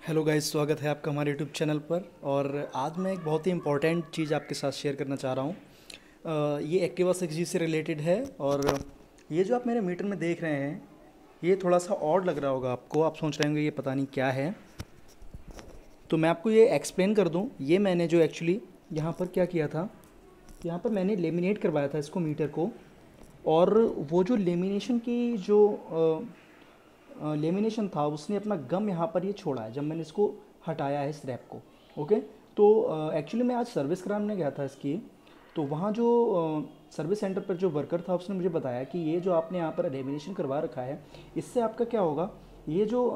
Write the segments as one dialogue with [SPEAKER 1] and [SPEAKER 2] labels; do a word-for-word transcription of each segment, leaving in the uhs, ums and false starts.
[SPEAKER 1] Hello guys, स्वागत है आपका हमारे यूट्यूब चैनल पर। और आज मैं एक बहुत ही इम्पॉर्टेंट चीज़ आपके साथ शेयर करना चाह रहा हूँ। अ, ये एक्टिवा सिक्स जी से रिलेटेड है। और ये जो आप मेरे मीटर में देख रहे हैं, ये थोड़ा सा ऑड लग रहा होगा आपको। आप सोच रहे होंगे ये पता नहीं क्या है। तो मैं आपको ये एक्सप्लेन कर दूँ। ये मैंने जो एक्चुअली यहाँ पर क्या किया था, यहाँ पर मैंने लेमिनेट करवाया था इसको, मीटर को। और वो जो लेमिनेशन की जो लेमिनेशन था, उसने अपना गम यहाँ पर ये छोड़ा है जब मैंने इसको हटाया है, इस रैप को। ओके। तो एक्चुअली मैं आज सर्विस कराने गया था इसकी। तो वहाँ जो सर्विस सेंटर पर जो वर्कर था, उसने मुझे बताया कि ये जो आपने यहाँ पर लेमिनेशन करवा रखा है, इससे आपका क्या होगा, ये जो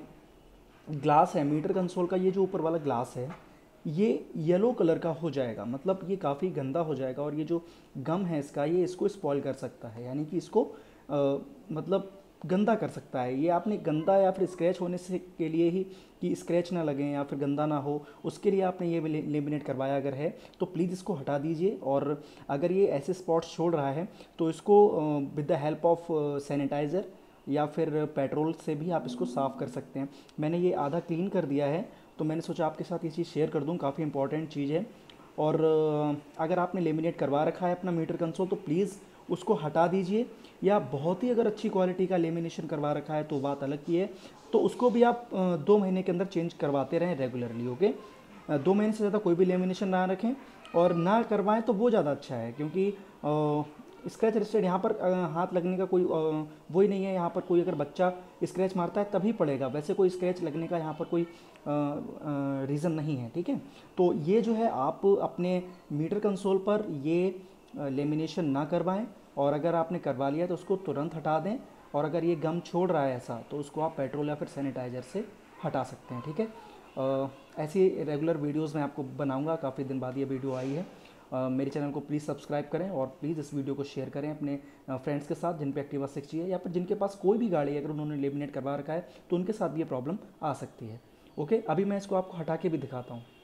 [SPEAKER 1] ग्लास है मीटर कंसोल का, ये जो ऊपर वाला ग्लास है, ये येलो कलर का हो जाएगा। मतलब ये काफ़ी गंदा हो जाएगा, और ये जो गम है इसका, ये इसको स्पॉइल कर सकता है, यानी कि इसको अ, मतलब गंदा कर सकता है। ये आपने गंदा या फिर स्क्रैच होने से के लिए ही, कि स्क्रैच ना लगे या फिर गंदा ना हो, उसके लिए आपने ये लेमिनेट करवाया अगर है तो प्लीज़ इसको हटा दीजिए। और अगर ये ऐसे स्पॉट्स छोड़ रहा है तो इसको with the help of sanitiser या फिर पेट्रोल से भी आप इसको साफ़ कर सकते हैं। मैंने ये आधा क्लीन कर दिया है, तो मैंने सोचा आपके साथ ये चीज़ शेयर कर दूँ, काफ़ी इंपॉर्टेंट चीज़ है। और अ, अगर आपने लेमिनेट करवा रखा है अपना मीटर कंसोल, तो प्लीज़ उसको हटा दीजिए। या बहुत ही अगर अच्छी क्वालिटी का लेमिनेशन करवा रखा है तो बात अलग की है, तो उसको भी आप अ, दो महीने के अंदर चेंज करवाते रहें रेगुलरली। ओके। अ, दो महीने से ज़्यादा कोई भी लेमिनेशन ना रखें और ना करवाएं तो वो ज़्यादा अच्छा है, क्योंकि स्क्रैच रजिस्टर्ड यहाँ पर अ, हाथ लगने का कोई अ, वो ही नहीं है। यहाँ पर कोई अगर बच्चा स्क्रैच मारता है तभी पड़ेगा, वैसे कोई स्क्रैच लगने का यहाँ पर कोई रीज़न नहीं है। ठीक है। तो ये जो है, आप अपने मीटर कंसोल पर ये लेमिनेशन ना करवाएं, और अगर आपने करवा लिया तो उसको तुरंत हटा दें। और अगर ये गम छोड़ रहा है ऐसा, तो उसको आप पेट्रोल या फिर सैनिटाइज़र से हटा सकते हैं। ठीक है। अ, ऐसी रेगुलर वीडियोस मैं आपको बनाऊंगा। काफ़ी दिन बाद ये वीडियो आई है। अ, मेरे चैनल को प्लीज़ सब्सक्राइब करें, और प्लीज़ इस वीडियो को शेयर करें अपने फ्रेंड्स के साथ जिन पे एक्टिवा सिक्स चाहिए, या फिर जिनके पास कोई भी गाड़ी है, अगर उन्होंने लेमिनेट करवा रखा है तो उनके साथ भी ये प्रॉब्लम आ सकती है। ओके। अभी मैं इसको आपको हटा के भी दिखाता हूँ।